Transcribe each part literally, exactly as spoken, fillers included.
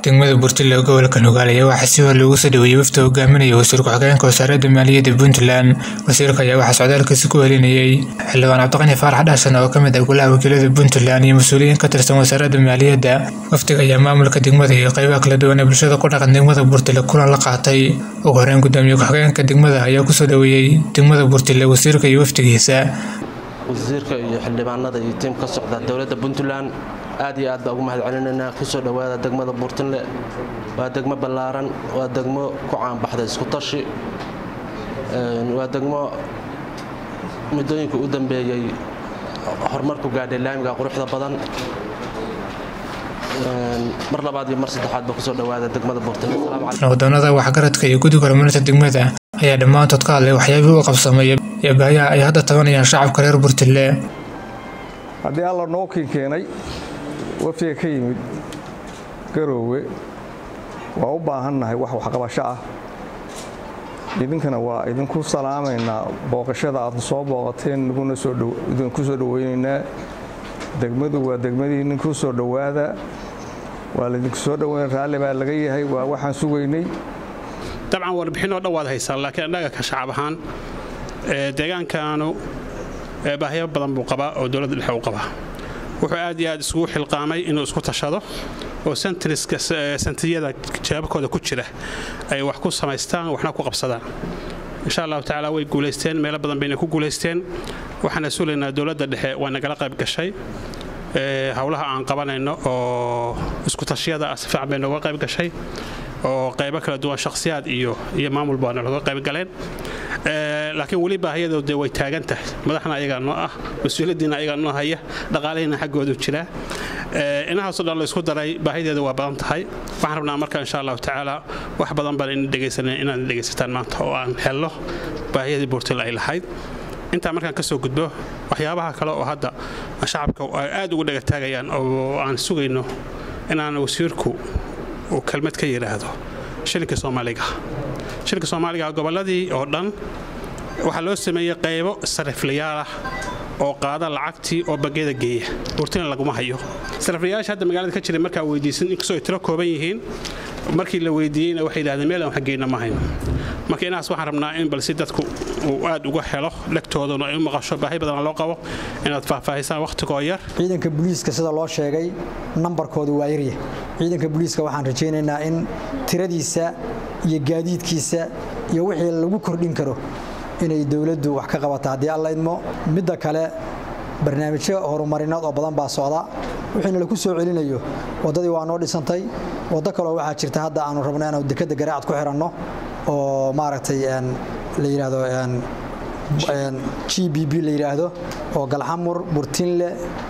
degmada Buurtile oo gobolka Nugaal ayaa waxa si weyn loogu soo dhaweeyay wafdi hogaaminaya wasiirka xogeenka wasaaradda maaliyadda Puntland. Wasiirka ayaa waxa socdaalkiisa ku helinayay xildhibaan Cabdiqani Faarax Dhashan oo kamid ah golaha wakiilada Puntland iyo mas'uuliyiin ka tirsan wasaaradda maaliyadda. Wafdiga ayaa maamulka degmada iyo qaybaha kala duwan ee bulshada ku dhaqan degmada Buurtile kulan la qaatay. Ugu horreyn gudoomiyaha xogeenka degmada ayaa ku soo dhaweeyay degmada Buurtile wasiirka iyo wafdigiisa. wasiirka iyo xildhibaanada iyo tiim ka socda dawladda Puntland aad iyo aad baa ugu mahadcelinayna ku soo dhawaada degmada Buurtile waa degmo ballaaran waa degmo ku caan baxday isku tashi waa degmo midooyinka u dambeeyay horumarku gaadhay laamiga quruxda badan mar labaad iyo mar saddexaad baa ku soo dhawaada degmada Buurtile. Assalaamu calaykum. Wadannada waxgaradka iyo guddiga horumarinta degmada ayaa dhammaantood ka hadlay waxyaabihii uu qabsamay iyo baahiyaha ay hadda tabanayaan shacabka reer Buurtile. haddii alla noo keenay wafdiga ka yimid Garoowe waa u baahannahay wax waxqabasho ah idinkana waa idinku salaamaynaa booqashada aad soo booqateen naguna soo dhow idinku soo dhaweynaynaa degmadu waa degmadii idinku soo dhawaada waa idinku soo dhaweyn raalli baa laga yahay waa waxaan sugaynay dabcan warbixin oo dhawaad haysan laakiin annaga ka shacab ahaan deegaankaanu baahiyo badan buu qabaa oo dawladda dhexe u qabaa wuxuu aad iyo aad isugu xilqaamay inuu isku tashado oo centriska centriyada jawaabkooda ku jira ay wax ku samaystaan waxna ku qabsadaan insha Allah taala way guuleysteen meel badan bayna ku guuleysteen waxaan asuuleynaa dawladda dhexe waa nagala qayb gashay ee hawlaha aan qabanayno oo isku tashiyada asfac bayna uga qayb gashay oo qaybo kala duwan shakhsiyaad iyo iyo maamul baan laga qayb galeen ee laakiin wali baahiyadooda way taagan tahay madaxna ayaga noo ah mas'uuliyadina ayaga noo haya dhaqaaleena xaggoodu jira ee inaha soo dhan la isku daray baahideeda waa badan tahay waxaan rabnaa marka insha Allah taala wax badan baan in dhageysanay inaan dhageysataan maanta oo aan helno baahiyada Buurtile ay lahayd inta markaan ka soo gudbo waxyaabaha kale oo hadda shacabka aad ugu dhaga taagayaan oo aan sugayno inaan wasiirku oo kalmad ka yiraahdo shirka Soomaaliga shirka Soomaaliga goboladii oo dhan waxa loo sameeyay qaybo sariflayaal ah oo qaada lacagtii oo bageeda geeya Buurtile laguma hayo sariflayaasha hadda magaalada ka jiray marka weydiisan in kasoo tiro kooban yihiin markii la weydiiyayna waxay yiraahdeen meel aan xageena ma hayno marka inaas waxaan rabnaa in balsi dadku uu aad uga helo lagtoodana ay maqasho baahi badan loo qabo inaad faahfaahisaan waqtiga yar ciidanka booliiska sida loo sheegay nambarkoodu waa yar ciidanka booliiska waxaan rajaynaynaa in tiradiisa iyo gaadiidkiisa iyo wixii lagu kordhin karo inay dawladdu wax ka qabato hadii alla idmo midda kale barnaamijyo horumarineed oo badan baa socda wixii la ku soo celinayo wadadii waa noo dhisantay wada kale waxa jirta hadda aanu rabnaa inaan dekada garaacad ku xiranno oo maaragtay een la yiraahdo een een G B B la yiraahdo oo Galxamur Buurtile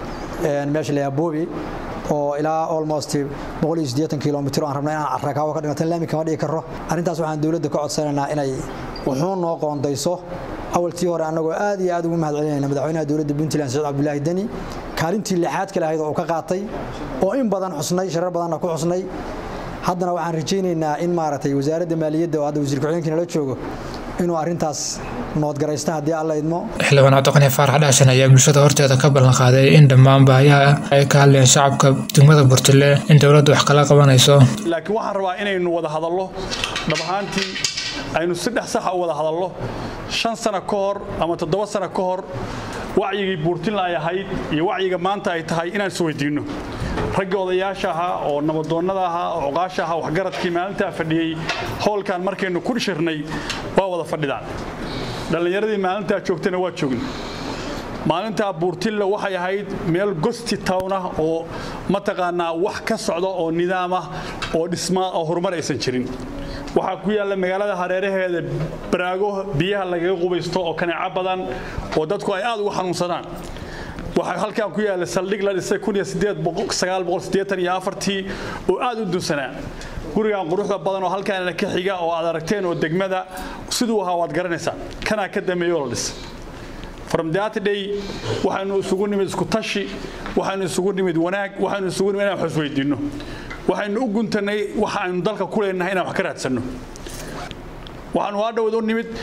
een meesha la yaabobi oo ilaa almost boqol iyo siddeetan kiiloomitir aan rabnaa inaan arkaabo ka dhigatan laami kama dhigi karo arintaas waxaan dawladda ka codsanaynaa inay wuxuu noo qoondayso awaltii hore anagoo aad iyo aad ugu mahadcelinayna madaxweynaha dawladda Puntland Saciid Cabdullaahi Dani kaalintii lixaad kale ahayd oo ka qaatay oo in badan xusnay sharar badan ku xusnay haddana waxaan rajaynaynaa in maaragtay wasaaradda maaliyadda oo hadda wasiirka xogeenka la joogo inuu arintaas nood garaysta hadii alla idmo. xildhibaan Cabdiqani Faarax Dhashan ayaa bulshada horteeda ka ballan qaaday in dhammaan baahiyaha ay ka hadleen shacabka degmada Buurtile in dawladdu wax kala qabanayso laakiin waxaan rabaa inaynu wada hadallo dhabaantii aynu saddex sax u wada hadallo shan sano ka hor ama toddoba sano ka hor wacyiga Buurtile ay ahayd iyo wacyiga maanta ay tahay inaan soo weydiino ragga odayaasha ah oo nabadoonnada ah oo oqaasha ah waxgaradkii maalinta fadhiyay howlkan markaynu ku shirnay waa wada fadhidaan dhalinyaradii maalinta joogtana waa joogin maalinta Buurtile waxay ahayd meel gosti town ah oo mataqaana wax ka socdo oo nidaam ah oo dhisma oo horumar aysan jirin waxa ku yaala magaalada hareeraheeda baraago biyaha laga qubaysto oo kaneeca badan oo dadku ay aad ugu xanuunsadaan waxa halkaan ku yaala saldhig la dhisay kun iyo siddeed boqol sagaal boqol siddeetan iyo afar oo aad u dunsanaa gurigan quruxda badan oo halkaan ka xiga oo aad aragteen oo degmada sidoo ahaa waad garanaysaa kana ka dameeyo la dhis from that day waxaanu isugu nimid isku tashi waxaanu isugu nimid wanaag waxaanu isugu nimid inaan wax weydiino waxaanu u guntanay waxaanu dalka ku leenahay inaan wax ka raadsano waxaanu waa dhawad u nimid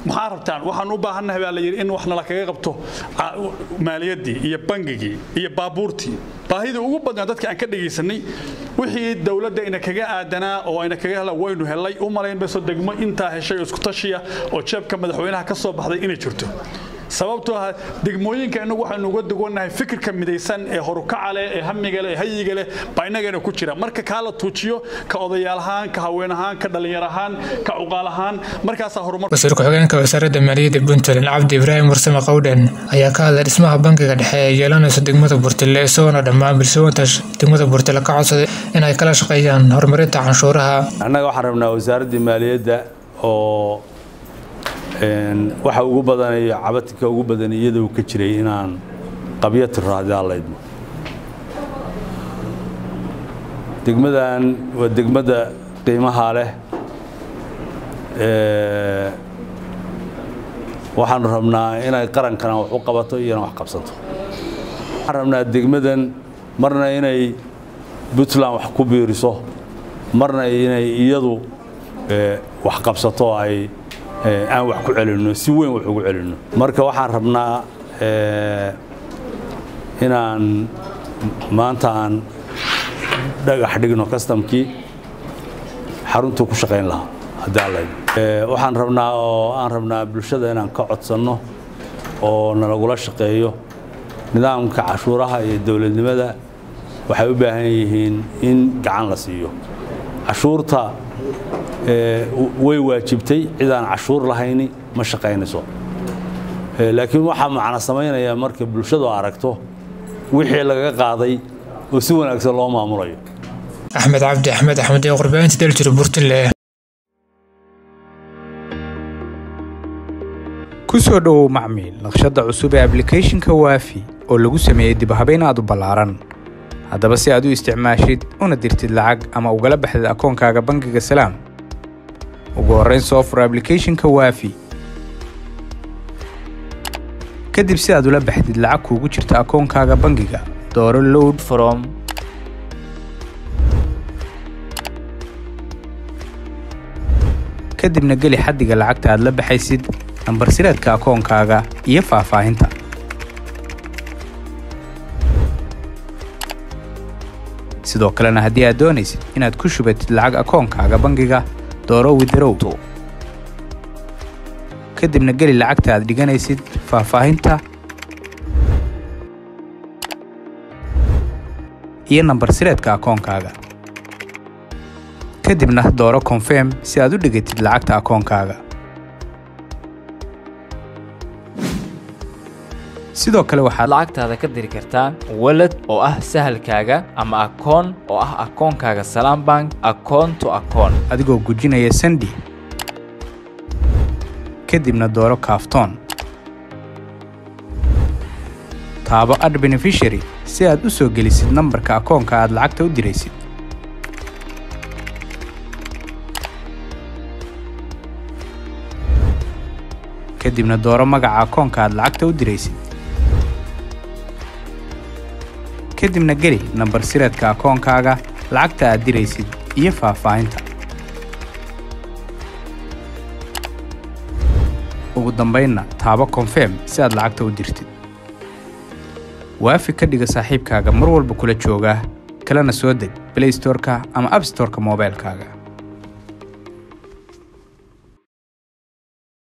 maxaa rabtaan waxaan u baahannahay baa la yiri in wax nala kaga qabto maaliyadii iyo bangigii iyo baabuurtii baahida ugu badan dadka aan ka dhageysanay wixii dawladda ina kaga aadanaa oo ina kaga hela waynu helay u malayn bayso degmo inta heshay isku tashiya oo jeebka madaxweynaha ka soo baxday inay jirto sababtoo ah degmooyinka inagu waxaanu uga duganahay fikirka midaysan ee horukaca leh ee hamiga leh hayiga leh baynagana ku jira marka kala tuujiyo ka odayaal ahaan ka haween ahaan ka dhalinyar ahaan ka uqaal ahaan markaas horumar wasiirka xogeenka wasaaradda maaliyadda Puntland Cabdi Ibraahim Warsame Qowdhan ayaa ka hadlay dhismaha bangiga dhexe ee yeelanaysa degmada Burtile isagoo dhammaan bulshada degmada Burtile ka codsaday in ay kala shaqeeyaan horumarinta canshuuraha annaga waxaan rabnaa wasaaradda maaliyadda oo een waxa ugu badan iyo cabadka ugu badan iyadoo ka jiray inaan qabyad raadaalaydo degmadan waa degmada qiimaha leh ee waxaan rabnaa inay qarankana wax u qabato iyo wax qabsato waxaan rabnaa degmadan marna inay Puntland wax ku biiriso marna inay iyadu wax qabsato ay aan wax ku celino si weyn wax ugu celino marka waxaan rabnaa ee inaan maanta aan dhagax dhigno customkii xarunta ku shaqeyn lahaa hadalay ee waxaan rabnaa oo aan rabnaa bulshada inaan ka codsano oo nalagula shaqeeyo nidaamka cashuuraha iyo dawladnimada waxay u baahan yihiin in gacan la siiyo cashuurta way waajibtay cidaan cashuur lahayn ma shaqeynayso laakiin waxa macna sameeynaya marka bulshadu aragto wixii laga qaaday oo si wanaagsan loo maamulayo Axmed Cabdi Axmed Axmed ee qurbaynta dalka Burtile ku soo dhaw macmiil naqshada cusub ee application-ka Waafi oo lagu sameeyay dib habeyn aad u ballaaran haddaba si aad u isticmaashid una dirtid lacag ama ugala baxdid akoonkaaga bangiga Salaam ugu horreyn soo fur application-ka Waafi kadib si aad ula baxdid lacag kuugu jirta akoonkaaga bangiga dooro load from kadibna geli xaddiga lacagta aad la baxaysid nambar sireedka akoonkaaga iyo faahfaahinta sidoo kalena haddii aad doonaysid inaad ku shubatid lacag akoonkaaga bangiga dooro withdraw kadibna geli lacagta aad dhiganaysid faahfaahinta iyo nambar sireedka akoonkaaga kadibna dooro confirm si aad u dhigatid lacagta akoonkaaga sidoo kale waxaad lacagtaada ka diri kartaa wallet oo ah sahalkaaga ama akoon oo ah akoonkaaga Salaam Bank account to account adigoo gujinaya Sandi kadibna dooro kaaftoon taabo add beneficiary si aad u soo gelisid nambarka akoonka aad lacagta u diraysid kadibna dooro magaca akoonka aad lacagta u diraysid kadibna geli nambar sireedka akoonkaaga lacagta aad diraysid iyo faahfaahinta ugu dambeynna taabo confirm si aad lacagta u dirtid Waafi ka dhiga saaxiibkaaga mar walba kula jooga kalena soo deg Play Store-ka ama App Store-ka moobilkaaga